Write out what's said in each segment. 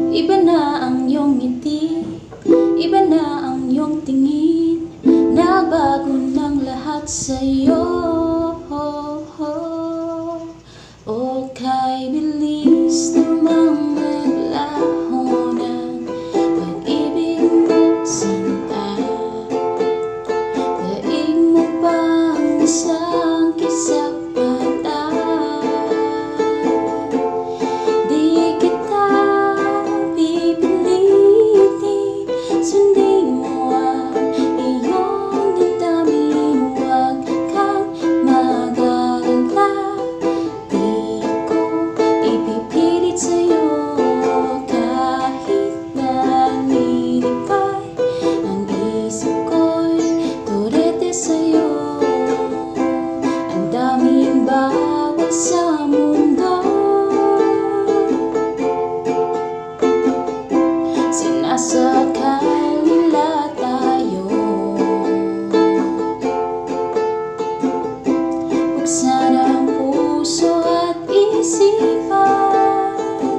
Iba na ang iyong ngiti, iba na ang iyong tingin, nabago ng lahat sa'yo. O kay bilis namang naglaho ng pag-ibig mo, sinta. Daig mo pang isang kisap mata. Di kita pipilitin, sundin mo ang iyong damdamin. Huwag kang mag-alala, di ko ipipilit sa'yo. Kahit nalilipay ang isip ko'y turete sa'yo. Ang daming bawal sa mundo, sinasakal nila tayo. Buksan ang puso at isipan,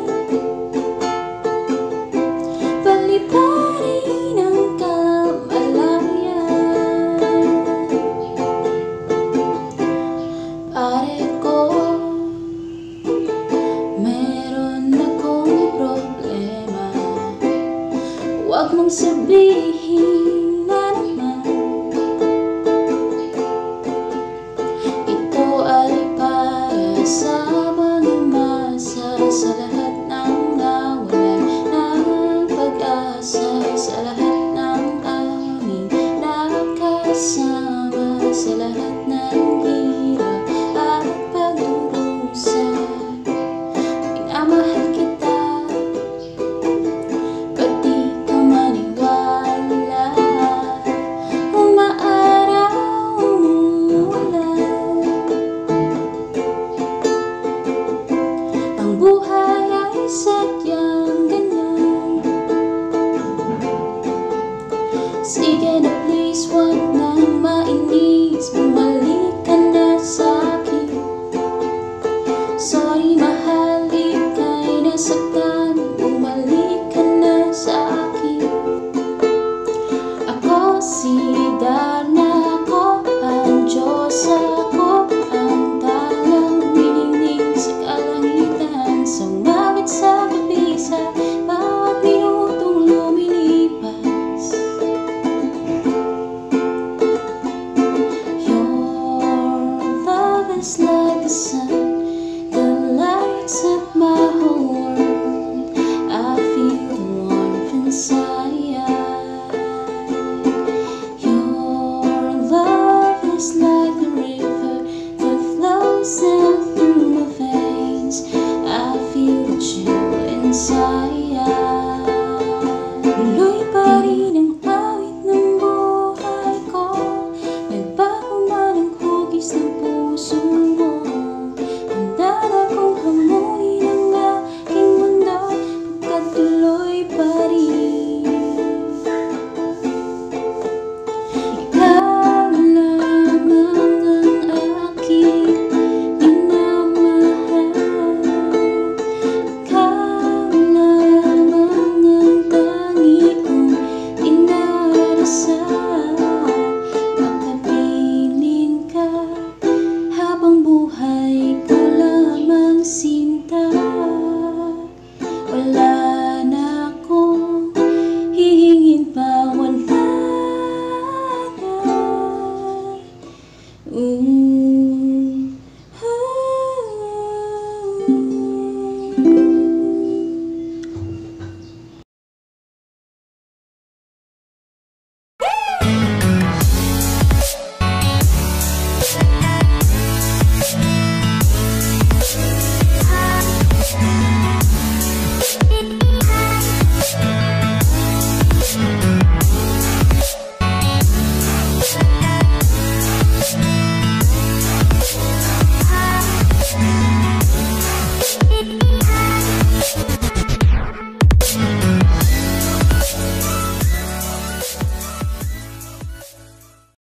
paliparin ang kamalayan. Pare ko, meron akong problema. Huwag mong sabihin na naman ito ay para sa mga masa, sa lahat ng nawalan ng pag-asa, sa lahat ng aming nakasama, sa lahat ng hirap at pagdurusa. Minamahal kita, ba't di ka maniwala? Umaaraw, umuulan, ang buhay ay sadyang ganyan. Sige na please, huwag nang mainis, bumalik ka na sa'kin. Sorry mahal, ika'y nasaktan, bumalik ka na sa'kin. Ako si Darna, ako ang Diyos, ako ang talang umiinig sa kalangitan, sumabit sa gabi, sa bawat minutong lumilipas. Your love is like the sun.